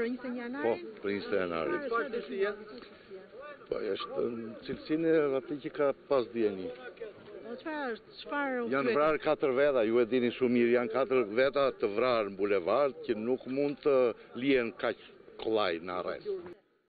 një janari? Po, për 20 janari. Çfarë është dia? Po, është në cilësinë e atij që ka pas dieni. Çfarë Janë vrarë 4 veta, ju e dini shumë mirë, janë 4 veta të vrarë në bulevard që nuk mund të lihen kaq kollaj në arrest.